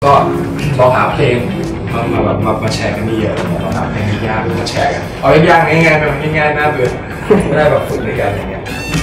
ก็ลองหาเพลงมาแชร์กันนี่เยอะลองหาเพลงยากๆมาแชร์กันเอายากๆง่ายๆแบบง่ายๆน่าเบื่อไม่ได้แบบฝึกด้วยกันอย่างเงี้ย